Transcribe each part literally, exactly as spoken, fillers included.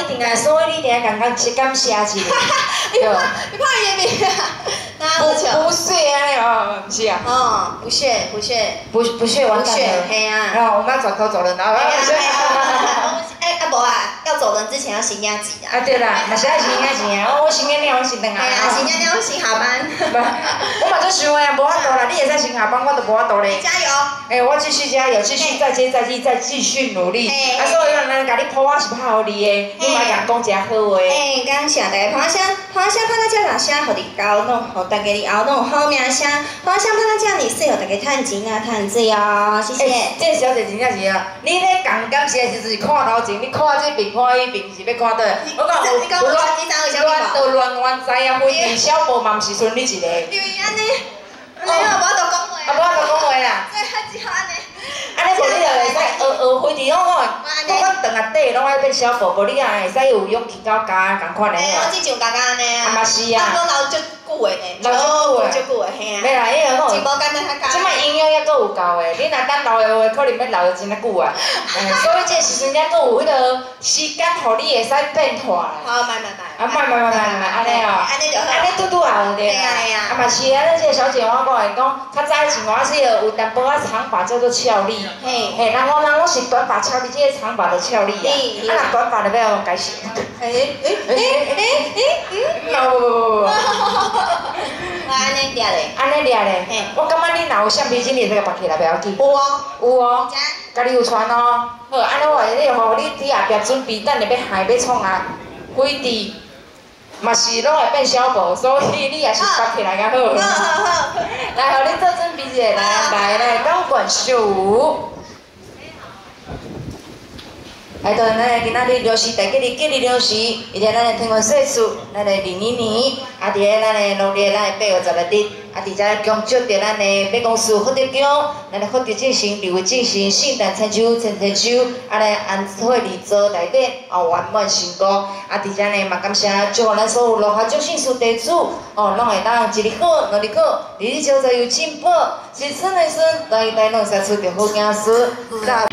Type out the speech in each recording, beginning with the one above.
一定啊，所以你一定要感感感谢一下。对。 你怕也没啊？ 不不屑安尼哦，不是啊。 哦，不屑不屑不不屑完蛋了。 嘿啊。 然后我们要转头走人了。 哎呀，哎啊无啊，要走人之前要先压钱啊。 啊对啦，嘛是爱先压钱啊，我先压了，我先等啊。 哎呀，先压了，先下班。 我嘛做想的啊，无法度啦，你会使先下班，我就无法度咧。 加油！ 哎，我继续加油，继续再接再厉，再继续努力。啊，所以有人甲你抱我是拍互你的，你嘛甲讲一下好话。 哎，感谢大家，拍声，拍声，拍到这大声，互你高弄，互大家以后弄好名声。拍声，拍到这你是有大家趁钱啊，趁水哦，谢谢。 这小姐真正是啊，你咧讲感谢的时阵是看头前，你看这边看迄边是要看倒。我讲有有乱都乱乱知啊，飞机小步嘛毋是剩你一个。 因为安尼，安尼啊，无得讲话。 啊，无得讲话啦。 这还只好安尼。 安尼无你就会使学学飞机，我讲，我讲长啊短拢爱变小步，无你也会使有勇气到家共款的。 哎，我只像刚刚安尼啊。 啊嘛是啊。 我讲老足久的呢。 老足久的。 足久的嘿啊。 没啦，因为我。 真无简单较简。 即摆营养还阁有够的，你若等老的话，可能要老得真啊久啊。所以这时阵还阁有迄个时间，互你会使变化。 好，慢慢慢。 啊，慢慢慢慢慢，安尼哦。 安尼就好。 安尼拄拄好就对啦。啊嘛是啊，咱这个小姐我讲的讲，较早以前我是有淡薄仔长发叫做俏丽。嘿。嘿，人讲人讲是短发俏丽，这个长发的俏丽啊。啊，若短发就要改型。 哎哎哎哎哎嗯。 不不不不不。 我安尼抓咧。 安尼抓咧。嘿。我感觉你若有橡皮筋，你再甲拔起来，不要紧。 有哦。 有哦。家己有穿哦。好，安尼我你互你伫后壁准备，等下要下要创啊，飞地嘛是拢会变小步，所以你也是拔起来较好。好好好。来，互你做准备一下，来来来，钢管秀。来到咱的今仔日六四第几日？今日六四，而且咱的天文岁数，咱的二二年，啊，伫咧咱的农历咱的八月十六日，啊，伫遮恭祝着咱的办公室福德奖，咱的福德进行二月进行圣诞餐酒、千千酒，啊咧安会礼座内底哦圆满成功，啊，伫遮呢嘛感谢祝福咱所有落下祝姓数地主，哦，拢会当一日好，两日好，日日朝朝有进步，子孙的孙，代代拢生出着好子孙。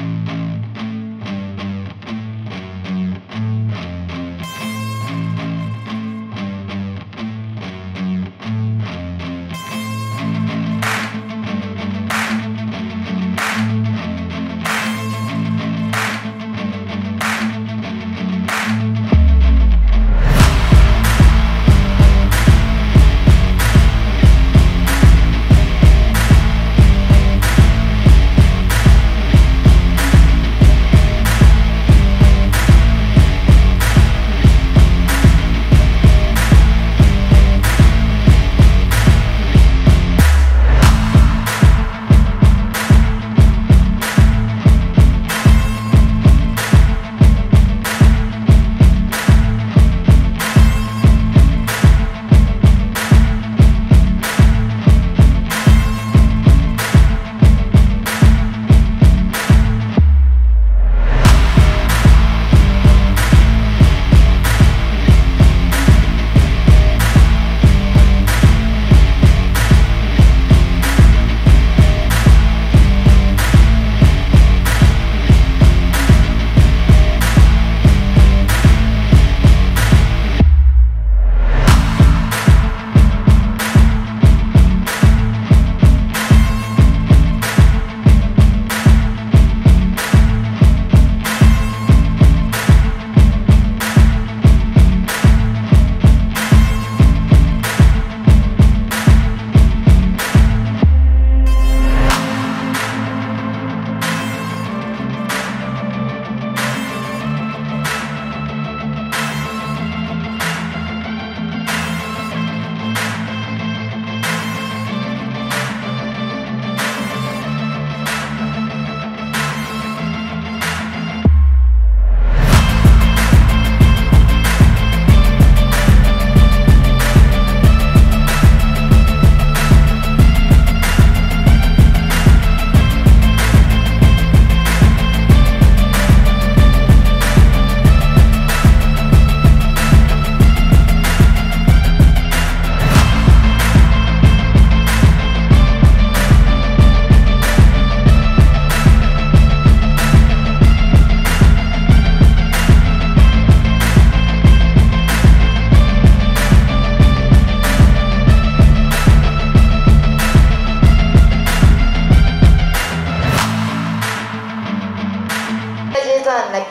算来